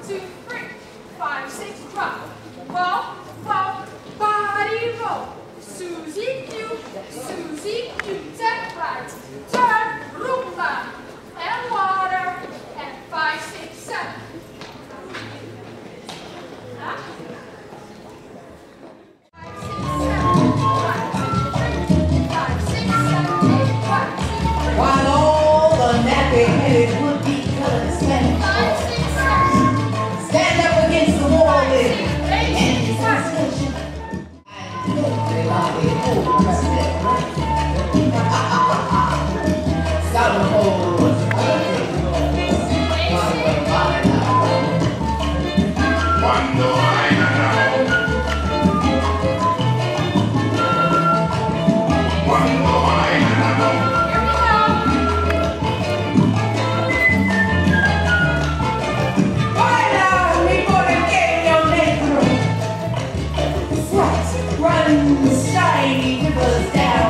2, 3, 5, 6, drop. Pop, pop, body roll. Susie Q, step right. Turn, rumba, and water, and 5, 6, 7. Huh? 5, 6, 7, 1, 2, 3, 5, 6, 7, 8, 1, 2, 3. While all the nappy-headed would-be colors stand 5, 6, 7. stand up against the wall and 8, discussion. I know they are the old president. Cuando hay Navidad, cuando hay Navidad. Baila mi pequeño negro. Runs shiny rivers down